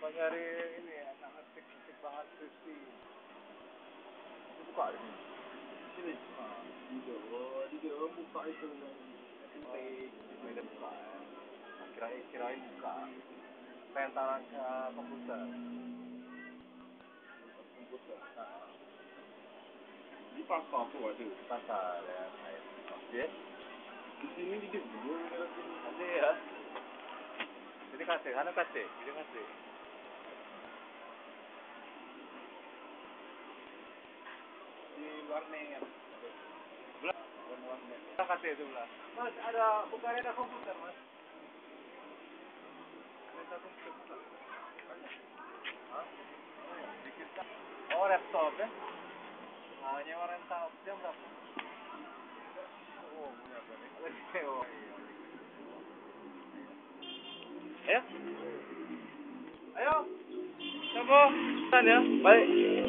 nyari ini anak ngetik banget skripsi. Buka di sini. Di dalam buka itu. Ini buka. Kirain buka. Pengen ke komputer. Nah. Di pasar tuh ada. Pasar ya. Oke. Di sini dikit dulu. Nanti ya. Ini kasih, ini kasih. Di luar nih. Kita kasih itu belah. Mas, ada komputer, Mas. Kereta komputer. Hah? Oh, laptop ya? Nah, nyewa rental jam berapa? Oh, punya berarti. Oh, iya. Ayo. Ayo. Coba. Ya. Baik.